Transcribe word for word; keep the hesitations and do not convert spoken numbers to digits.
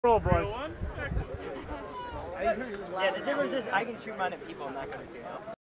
Roll, boys. Yeah, the difference is I can shoot mine at people, I'm not going to.